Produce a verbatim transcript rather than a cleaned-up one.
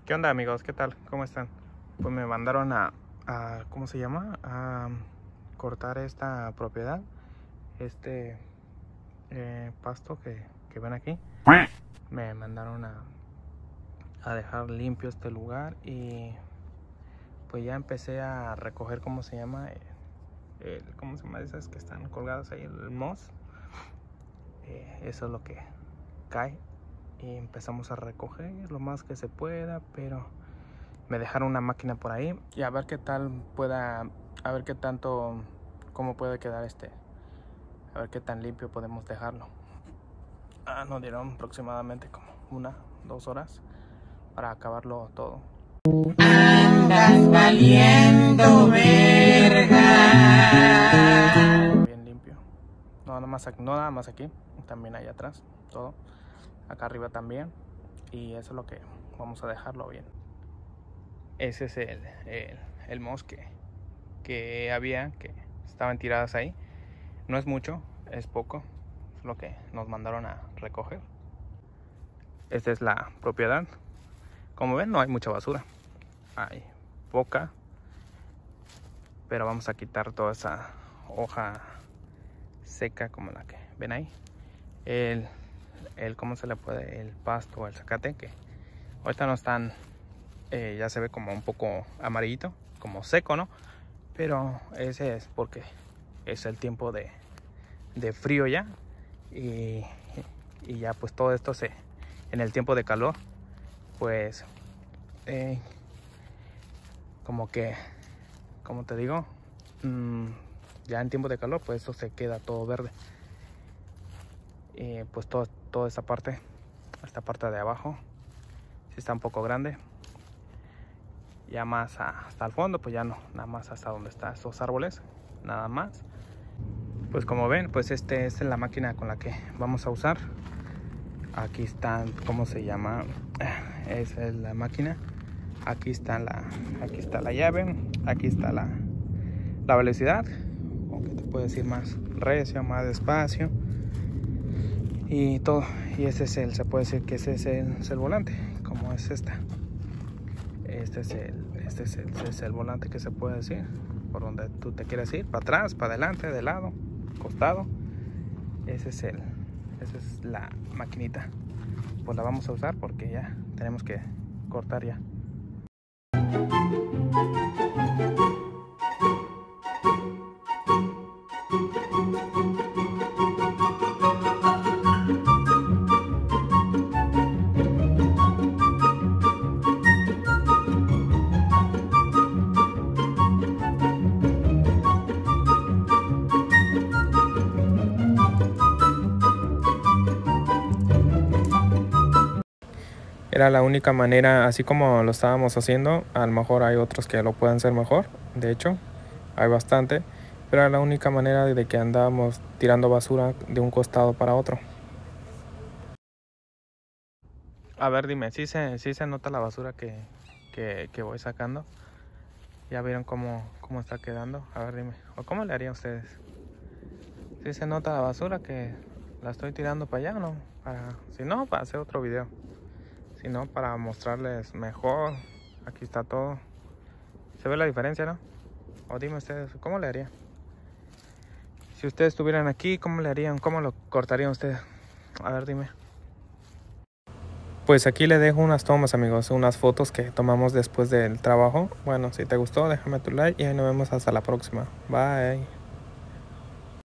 ¿Qué onda, amigos? ¿Qué tal? ¿Cómo están? Pues me mandaron a, a ¿cómo se llama? A cortar esta propiedad, este eh, pasto que, que ven aquí. Me mandaron a, a dejar limpio este lugar y pues ya empecé a recoger, ¿cómo se llama? El, el, ¿cómo se llama? Esas que están colgadas ahí, el moss. Eh, eso es lo que cae y empezamos a recoger lo más que se pueda, pero me dejaron una máquina por ahí y a ver qué tal pueda, a ver qué tanto, cómo puede quedar este, a ver qué tan limpio podemos dejarlo. Ah, nos dieron aproximadamente como una, dos horas para acabarlo todo. Andas valiendo verga. Bien limpio. No nada más aquí, no nada más aquí, también allá atrás, todo. Acá arriba también. Y eso es lo que vamos a dejarlo bien. Ese es el, el, el moss que, que había, que estaban tiradas ahí. No es mucho, es poco, es lo que nos mandaron a recoger. Esta es la propiedad. Como ven, no hay mucha basura, hay poca, pero vamos a quitar toda esa hoja seca como la que ven ahí. El, el ¿cómo se le puede? El pasto o el zacate, que ahorita no están, eh, ya se ve como un poco amarillito, como seco, ¿no? Pero ese es porque es el tiempo de, de frío ya, y, y ya pues todo esto se, en el tiempo de calor, pues eh, como que, como te digo, mmm, ya en tiempo de calor pues eso se queda todo verde. Y pues todo, toda esta parte, esta parte de abajo, si está un poco grande. Ya más a, hasta el fondo, pues ya no, nada más hasta donde están estos árboles, nada más. Pues como ven, pues este, esta es la máquina con la que vamos a usar. Aquí están, ¿cómo se llama? Esa es la máquina. Aquí está la, aquí está la llave, aquí está la, la velocidad, o que te puedo decir más recio, más despacio. Y todo, y ese es el, se puede decir que ese es el, es el volante, como es esta. Este es, el, este es el, este es el volante que se puede decir, por donde tú te quieres ir, para atrás, para adelante, de lado, costado. Ese es el, esa es la maquinita. Pues la vamos a usar porque ya tenemos que cortar ya. Era la única manera, así como lo estábamos haciendo. A lo mejor hay otros que lo pueden hacer mejor, de hecho hay bastante, pero era la única manera de que andábamos tirando basura de un costado para otro. A ver, dime, ¿sí se, sí se nota la basura que, que, que voy sacando? ¿Ya vieron cómo, cómo está quedando? A ver, dime, ¿o cómo le harían ustedes? ¿Sí se nota la basura que la estoy tirando para allá o no? Para, si no, para hacer otro video. Si no, para mostrarles mejor. Aquí está todo. ¿Se ve la diferencia, no? O dime ustedes, ¿cómo le harían? Si ustedes estuvieran aquí, ¿cómo le harían? ¿Cómo lo cortarían ustedes? A ver, dime. Pues aquí le dejo unas tomas, amigos, unas fotos que tomamos después del trabajo. Bueno, si te gustó, déjame tu like y ahí nos vemos hasta la próxima. Bye.